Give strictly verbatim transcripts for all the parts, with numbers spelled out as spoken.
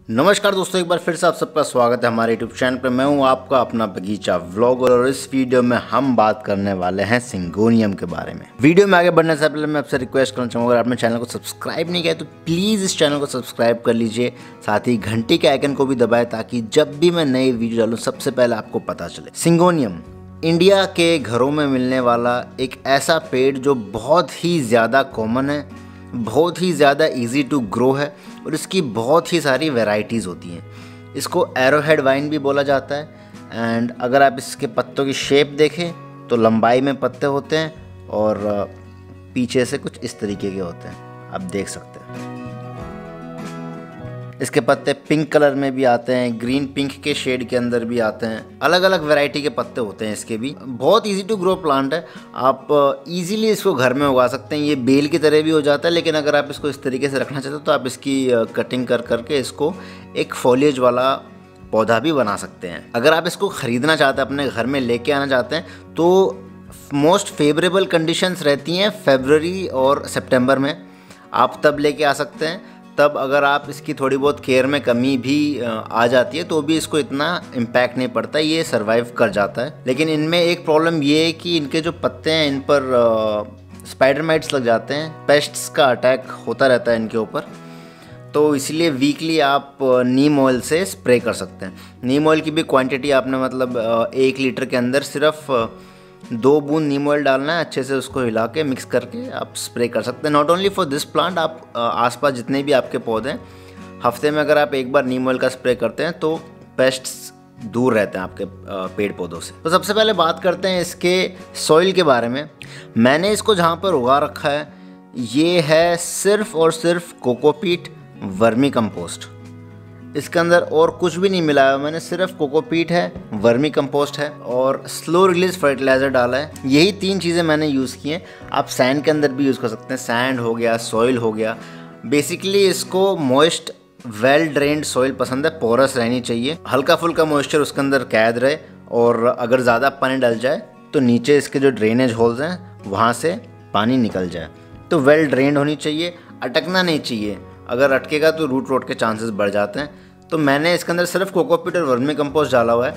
नमस्कार दोस्तों, एक बार फिर से आप सबका स्वागत है हमारे यूट्यूब चैनल पर। मैं हूं आपका अपना बगीचा व्लॉगर और इस वीडियो में हम बात करने वाले हैं सिंगोनियम के बारे में। वीडियो में आगे बढ़ने से पहले मैं आपसे रिक्वेस्ट करना चाहूँगा, अगर आपने चैनल को सब्सक्राइब नहीं किया तो प्लीज़ इस चैनल को सब्सक्राइब कर लीजिए, साथ ही घंटी के आइकन को भी दबाएं ताकि जब भी मैं नई वीडियो डालूँ सबसे पहले आपको पता चले। सिंगोनियम इंडिया के घरों में मिलने वाला एक ऐसा पेड़ जो बहुत ही ज़्यादा कॉमन है, बहुत ही ज़्यादा इजी टू ग्रो है और इसकी बहुत ही सारी वैरायटीज़ होती हैं। इसको एरोहेड वाइन भी बोला जाता है। एंड अगर आप इसके पत्तों की शेप देखें तो लंबाई में पत्ते होते हैं और पीछे से कुछ इस तरीके के होते हैं, आप देख सकते हैं। इसके पत्ते पिंक कलर में भी आते हैं, ग्रीन पिंक के शेड के अंदर भी आते हैं, अलग अलग वैरायटी के पत्ते होते हैं इसके भी। बहुत इजी टू ग्रो प्लांट है, आप इजीली इसको घर में उगा सकते हैं। ये बेल की तरह भी हो जाता है, लेकिन अगर आप इसको इस तरीके से रखना चाहते हो तो आप इसकी कटिंग कर करके इसको एक फॉलिएज वाला पौधा भी बना सकते हैं। अगर आप इसको ख़रीदना चाहते हैं, अपने घर में लेके आना चाहते हैं, तो मोस्ट फेवरेबल कंडीशंस रहती हैं फरवरी और सितंबर में, आप तब लेके आ सकते हैं। तब अगर आप इसकी थोड़ी बहुत केयर में कमी भी आ जाती है तो भी इसको इतना इम्पैक्ट नहीं पड़ता, ये सरवाइव कर जाता है। लेकिन इनमें एक प्रॉब्लम ये है कि इनके जो पत्ते हैं इन पर स्पाइडर माइट्स लग जाते हैं, पेस्ट्स का अटैक होता रहता है इनके ऊपर, तो इसलिए वीकली आप नीम ऑयल से स्प्रे कर सकते हैं। नीम ऑयल की भी क्वांटिटी आपने मतलब एक लीटर के अंदर सिर्फ दो बूंद नीम ऑयल डालना है, अच्छे से उसको हिला के मिक्स करके आप स्प्रे कर सकते हैं। Not only for this plant, आप आसपास जितने भी आपके पौधे हैं, हफ्ते में अगर आप एक बार नीम ऑयल का स्प्रे करते हैं तो पेस्ट्स दूर रहते हैं आपके पेड़ पौधों से। तो सबसे पहले बात करते हैं इसके सॉइल के बारे में। मैंने इसको जहाँ पर उगा रखा है ये है सिर्फ और सिर्फ कोकोपीट वर्मी कंपोस्ट। इसके अंदर और कुछ भी नहीं मिलाया मैंने, सिर्फ कोकोपीट है, वर्मी कंपोस्ट है और स्लो रिलीज फर्टिलाइज़र डाला है। यही तीन चीज़ें मैंने यूज़ की हैं। आप सैंड के अंदर भी यूज़ कर सकते हैं, सैंड हो गया, सॉइल हो गया। बेसिकली इसको मॉइस्ट वेल ड्रेन्ड सॉइल पसंद है, पोरस रहनी चाहिए, हल्का फुल्का मॉइस्चर उसके अंदर कैद रहे और अगर ज़्यादा पानी डल जाए तो नीचे इसके जो ड्रेनेज होल्स हैं वहाँ से पानी निकल जाए। तो वेल ड्रेन्ड होनी चाहिए, अटकना नहीं चाहिए, अगर अटकेगा तो रूट रोट के चांसेस बढ़ जाते हैं। तो मैंने इसके अंदर सिर्फ कोकोपीट और वर्मी कंपोस्ट डाला हुआ है।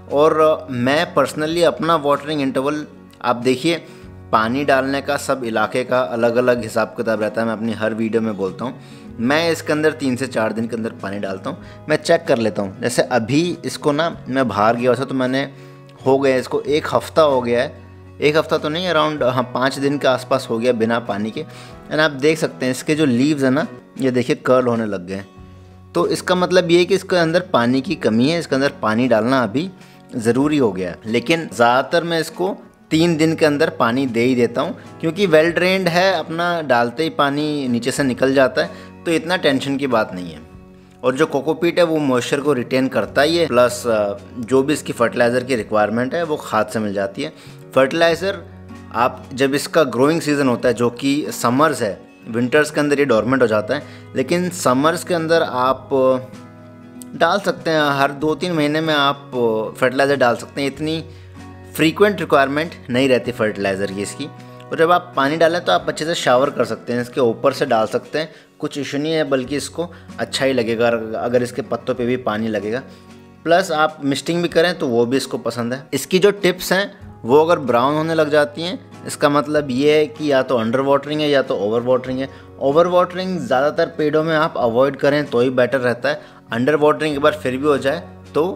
और मैं पर्सनली अपना वाटरिंग इंटरवल, आप देखिए पानी डालने का सब इलाके का अलग अलग हिसाब किताब रहता है, मैं अपनी हर वीडियो में बोलता हूँ। मैं इसके अंदर तीन से चार दिन के अंदर पानी डालता हूँ, मैं चेक कर लेता हूँ। जैसे अभी इसको ना मैं बाहर गया था तो मैंने हो गया इसको एक हफ़्ता हो गया है, एक हफ़्ता तो नहीं, अराउंड हाँ पाँच दिन के आसपास हो गया बिना पानी के। एंड आप देख सकते हैं इसके जो लीव्स हैं ना, ये देखिए कर्ल होने लग गए हैं। तो इसका मतलब ये है कि इसके अंदर पानी की कमी है, इसके अंदर पानी डालना अभी ज़रूरी हो गया है। लेकिन ज़्यादातर मैं इसको तीन दिन के अंदर पानी दे ही देता हूँ, क्योंकि वेल ड्रेन्ड है, अपना डालते ही पानी नीचे से निकल जाता है, तो इतना टेंशन की बात नहीं है। और जो कोकोपीट है वो मॉइस्चर को रिटेन करता ही है, प्लस जो भी इसकी फर्टिलाइज़र की रिक्वायरमेंट है वो खाद से मिल जाती है। फर्टिलाइज़र आप जब इसका ग्रोइंग सीज़न होता है, जो कि समर्स है, विंटर्स के अंदर ये डोरमेंट हो जाता है, लेकिन समर्स के अंदर आप डाल सकते हैं, हर दो तीन महीने में आप फर्टिलाइज़र डाल सकते हैं। इतनी फ्रीक्वेंट रिक्वायरमेंट नहीं रहती फर्टिलाइज़र की इसकी। और जब आप पानी डालें तो आप अच्छे से शावर कर सकते हैं, इसके ऊपर से डाल सकते हैं, कुछ इशू नहीं है, बल्कि इसको अच्छा ही लगेगा अगर इसके पत्तों पे भी पानी लगेगा। प्लस आप मिस्टिंग भी करें तो वो भी इसको पसंद है। इसकी जो टिप्स हैं वो अगर ब्राउन होने लग जाती हैं, इसका मतलब ये है कि या तो अंडर वाटरिंग है या तो ओवर वाटरिंग है। ओवर वाटरिंग ज़्यादातर पेड़ों में आप अवॉइड करें तो ही बेटर रहता है। अंडर वाटरिंग एक बार फिर भी हो जाए तो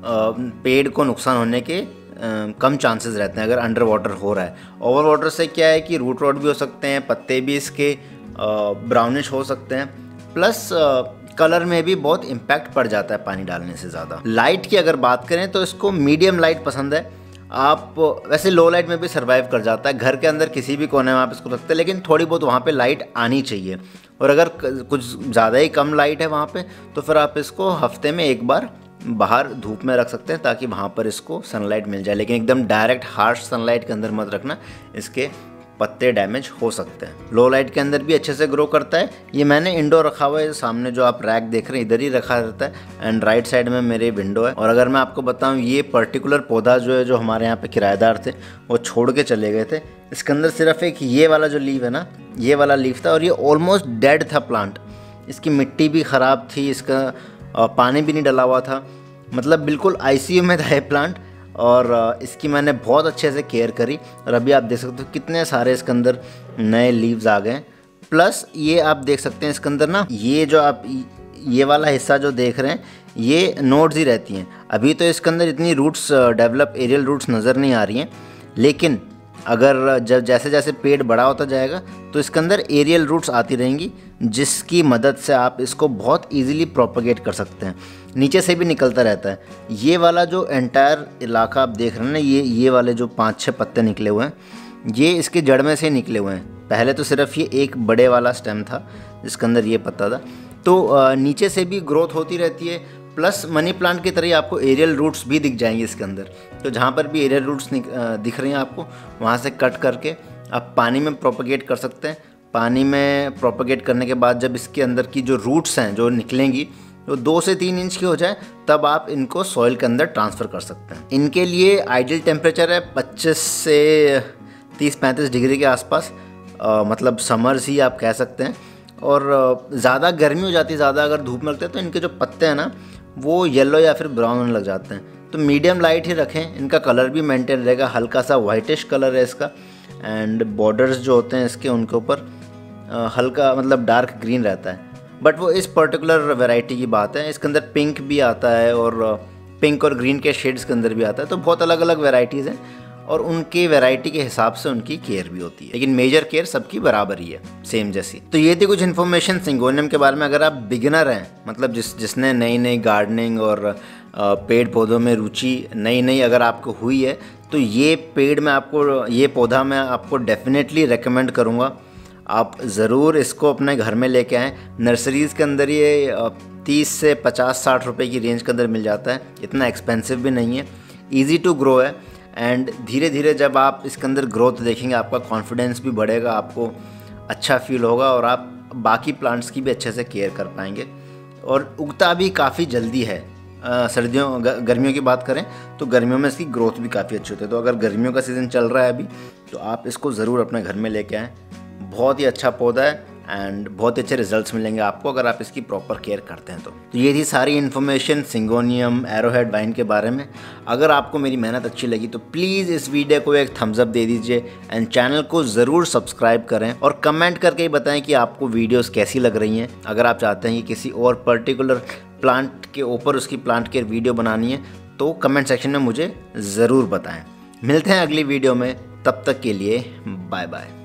पेड़ को नुकसान होने के कम चांसेस रहते हैं अगर अंडर वाटर हो रहा है। ओवर वाटर से क्या है कि रूट रॉट भी हो सकते हैं, पत्ते भी इसके ब्राउनिश हो सकते हैं, प्लस कलर में भी बहुत इम्पैक्ट पड़ जाता है पानी डालने से ज़्यादा। लाइट की अगर बात करें तो इसको मीडियम लाइट पसंद है। आप वैसे लो लाइट में भी सर्वाइव कर जाता है, घर के अंदर किसी भी कोने में आप इसको रखते हैं, लेकिन थोड़ी बहुत वहाँ पे लाइट आनी चाहिए। और अगर कुछ ज़्यादा ही कम लाइट है वहाँ पे तो फिर आप इसको हफ्ते में एक बार बाहर धूप में रख सकते हैं ताकि वहाँ पर इसको सनलाइट मिल जाए। लेकिन एकदम डायरेक्ट हार्श सनलाइट के अंदर मत रखना, इसके पत्ते डैमेज हो सकते हैं। लो लाइट के अंदर भी अच्छे से ग्रो करता है। ये मैंने इंडोर रखा हुआ है, सामने जो आप रैक देख रहे हैं इधर ही रखा रहता है, एंड राइट साइड में मेरे विंडो है। और अगर मैं आपको बताऊं, ये पर्टिकुलर पौधा जो है, जो हमारे यहाँ पे किराएदार थे वो छोड़ के चले गए थे, इसके अंदर सिर्फ एक ये वाला जो लीव है ना, ये वाला लीफ था और ये ऑलमोस्ट डेड था प्लांट। इसकी मिट्टी भी ख़राब थी, इसका और पानी भी नहीं डला हुआ था, मतलब बिल्कुल आईसीयू में था ये प्लांट। और इसकी मैंने बहुत अच्छे से केयर करी और अभी आप देख सकते हो कितने सारे इसके अंदर नए लीव्स आ गए। प्लस ये आप देख सकते हैं इसके अंदर ना, ये जो आप ये वाला हिस्सा जो देख रहे हैं ये नोड्स ही रहती हैं। अभी तो इसके अंदर इतनी रूट्स डेवलप एरियल रूट्स नज़र नहीं आ रही हैं, लेकिन अगर जब जैसे जैसे पेड़ बड़ा होता जाएगा तो इसके अंदर एरियल रूट्स आती रहेंगी, जिसकी मदद से आप इसको बहुत इजीली प्रोपगेट कर सकते हैं। नीचे से भी निकलता रहता है। ये वाला जो एंटायर इलाका आप देख रहे हैं ना, ये ये वाले जो पाँच छः पत्ते निकले हुए हैं, ये इसके जड़ में से निकले हुए हैं। पहले तो सिर्फ ये एक बड़े वाला स्टेम था जिसके अंदर ये पत्ता था। तो नीचे से भी ग्रोथ होती रहती है, प्लस मनी प्लांट की तरह आपको एरियल रूट्स भी दिख जाएंगे इसके अंदर। तो जहाँ पर भी एरियल रूट्स दिख रही हैं आपको, वहाँ से कट करके आप पानी में प्रोपगेट कर सकते हैं। पानी में प्रोपगेट करने के बाद जब इसके अंदर की जो रूट्स हैं जो निकलेंगी तो दो से तीन इंच की हो जाए, तब आप इनको सॉइल के अंदर ट्रांसफ़र कर सकते हैं। इनके लिए आइडियल टेम्परेचर है पच्चीस से तीस पैंतीस डिग्री के आसपास, आ, मतलब समर्स ही आप कह सकते हैं। और ज़्यादा गर्मी हो जाती है, ज़्यादा अगर धूप में लगते हैं तो इनके जो पत्ते हैं ना वो येलो या फिर ब्राउन होने लग जाते हैं। तो मीडियम लाइट ही रखें, इनका कलर भी मेंटेन रहेगा, हल्का सा वाइटिश कलर है इसका। एंड बॉर्डर्स जो होते हैं इसके उनके ऊपर हल्का मतलब डार्क ग्रीन रहता है। बट वो इस पर्टिकुलर वैरायटी की बात है, इसके अंदर पिंक भी आता है और पिंक और ग्रीन के शेड्स के अंदर भी आता है। तो बहुत अलग अलग वैरायटीज़ हैं और उनके वैरायटी के हिसाब से उनकी केयर भी होती है, लेकिन मेजर केयर सबकी बराबर ही है, सेम जैसी। तो ये थी कुछ इन्फॉर्मेशन सिंगोनियम के बारे में। अगर आप बिगिनर हैं, मतलब जिस जिसने नई नई गार्डनिंग और पेड़ पौधों में रुचि नई नई अगर आपको हुई है, तो ये पेड़ में आपको ये पौधा मैं आपको डेफिनेटली रेकमेंड करूँगा। आप ज़रूर इसको अपने घर में लेके आएँ। नर्सरीज़ के अंदर ये तीस से पचास साठ रुपए की रेंज के अंदर मिल जाता है, इतना एक्सपेंसिव भी नहीं है, ईजी टू ग्रो है। एंड धीरे धीरे जब आप इसके अंदर ग्रोथ देखेंगे, आपका कॉन्फिडेंस भी बढ़ेगा, आपको अच्छा फील होगा और आप बाकी प्लांट्स की भी अच्छे से केयर कर पाएंगे। और उगता भी काफ़ी जल्दी है। आ, सर्दियों गर्मियों की बात करें तो गर्मियों में इसकी ग्रोथ भी काफ़ी अच्छी होती है। तो अगर गर्मियों का सीज़न चल रहा है अभी, तो आप इसको ज़रूर अपने घर में लेके आएँ। बहुत ही अच्छा पौधा है एंड बहुत अच्छे रिजल्ट्स मिलेंगे आपको अगर आप इसकी प्रॉपर केयर करते हैं तो। तो ये थी सारी इन्फॉर्मेशन सिंगोनियम एरोहेड वाइन के बारे में। अगर आपको मेरी मेहनत अच्छी लगी तो प्लीज़ इस वीडियो को एक थम्स अप दे दीजिए एंड चैनल को ज़रूर सब्सक्राइब करें और कमेंट करके ही बताएं कि आपको वीडियोस कैसी लग रही हैं। अगर आप चाहते हैं कि किसी और पर्टिकुलर प्लांट के ऊपर उसकी प्लांट केयर वीडियो बनानी है तो कमेंट सेक्शन में मुझे ज़रूर बताएँ। मिलते हैं अगली वीडियो में, तब तक के लिए बाय बाय।